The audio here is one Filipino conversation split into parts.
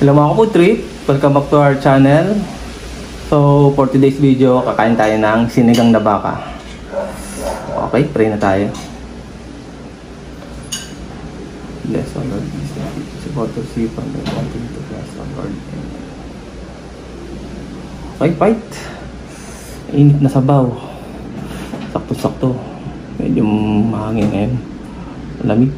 Hello mga food trip, welcome back to our channel. So for today's video, kakain tayo ng sinigang na baka. Okay, pray na tayo. Bless our Lord, support to see from the mountain to bless our Lord. Okay, fight. Init na sabaw. Sakto-sakto. Medyo mahangin ngayon. Malamig.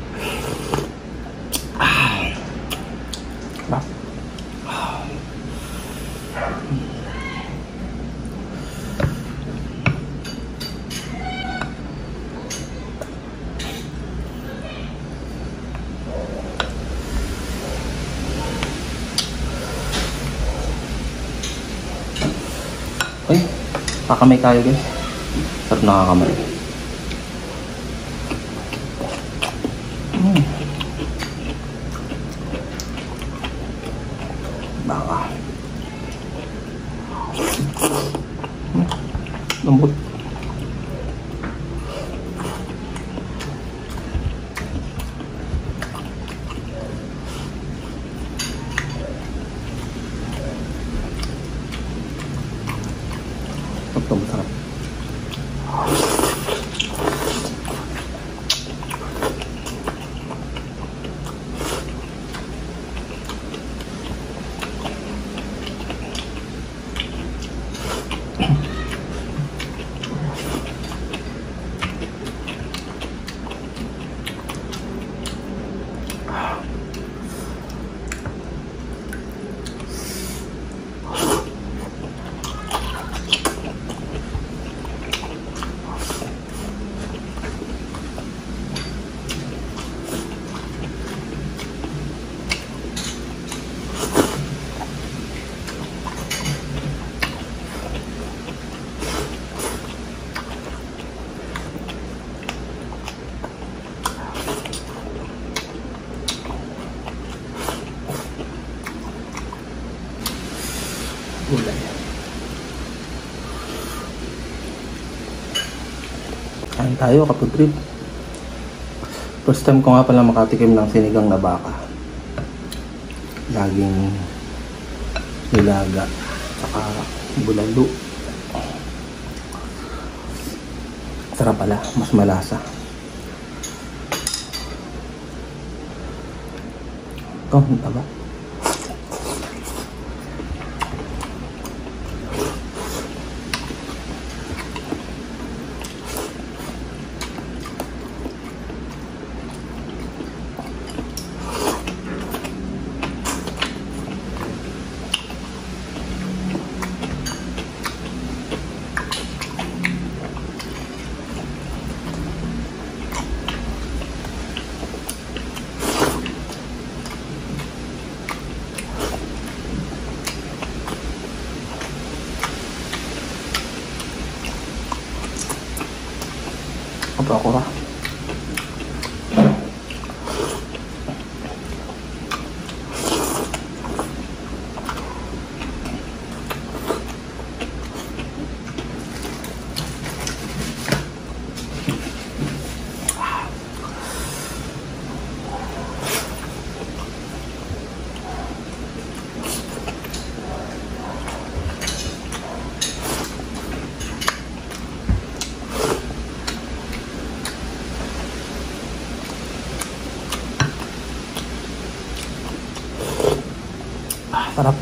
Okay, kakamay tayo guys. Sarap nakakamay. Baka. Lambot. Ito masarap. Gulay. Kain tayo kapag trip. First time ko nga pala makatikim ng sinigang na baka. Laging nilaga saka bulalo. Sarap pala, mas malasa. Oh, ang taba. Apa ako ba? Sarap.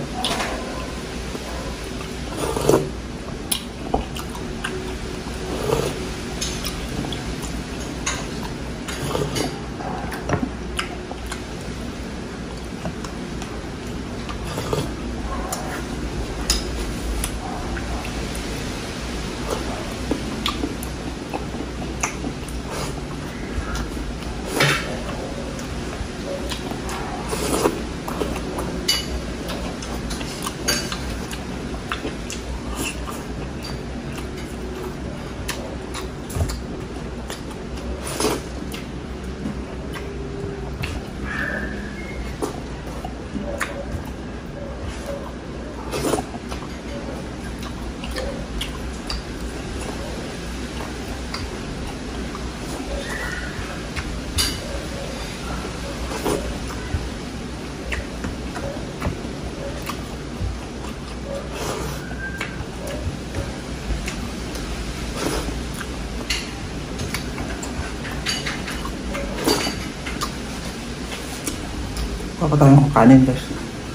Papa tayong kanin guys.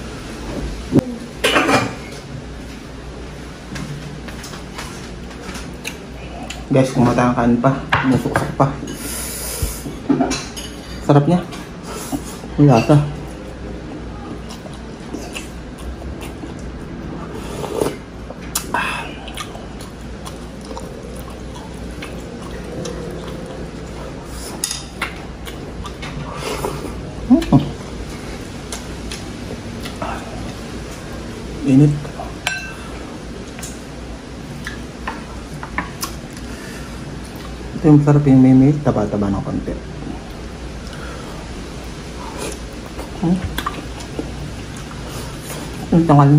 Guys, kung matayang kanin pa, musuksak pa. Sarap niya. Ang lasa. Init. Ito yung masarap yung may taba-taba ng konti. Yung tangal.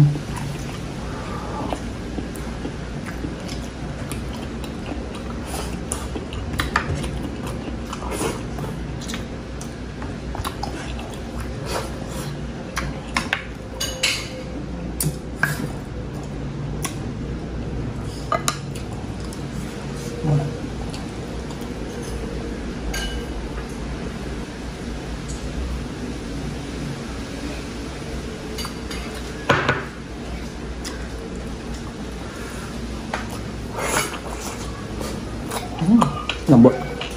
Lambot.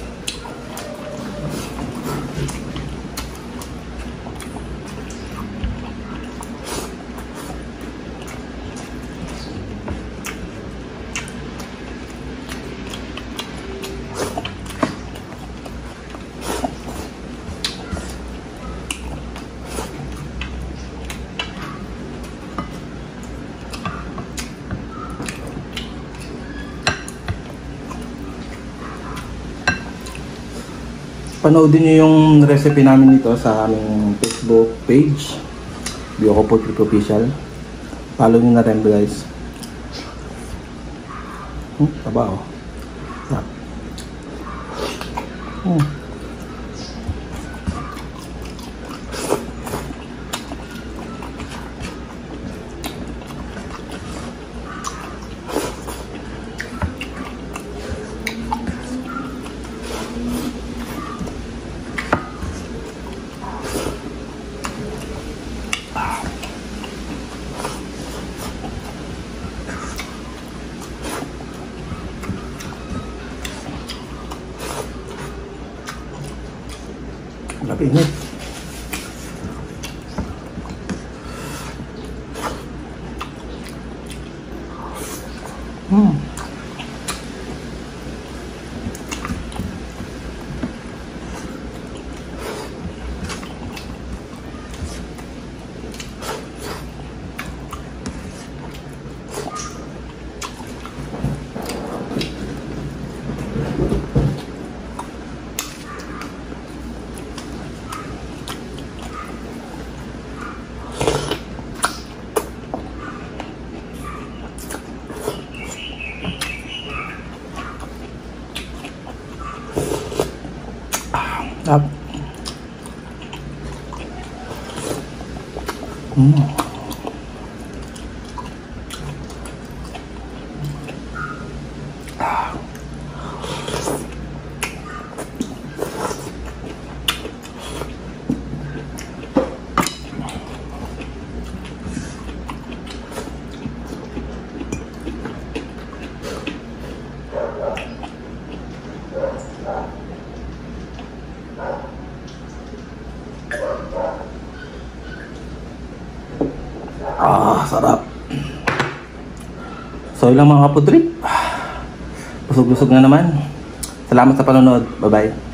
Panoodin nyo yung recipe namin dito sa aming Facebook page, Biyoko Food Trip Official. Follow nyo na rin guys. Taba oh. Sarap. Tapi ini up. Sarap. So ilang mga kapudrip, busog-busog na naman. Salamat sa panonood. Bye bye.